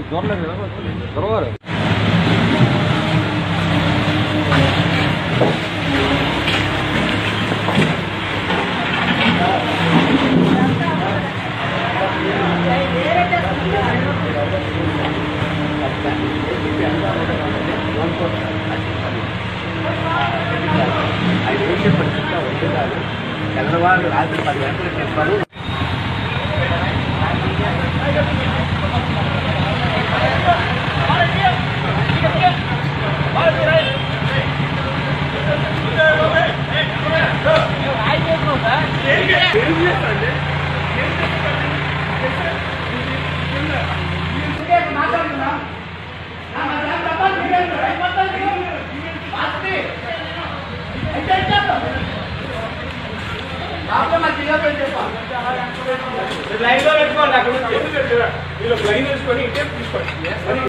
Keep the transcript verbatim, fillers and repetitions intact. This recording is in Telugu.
దొరవారు ఐదు వేసే పరిస్థితిలో వచ్చే కాదు తెల్లవారు రాత్రి పది గంటలకు చెప్పారు. లైన్ లో పెట్టుకోండి అక్కడ నుంచి లైన్ వేసుకొని ఇటే తీసుకోండి.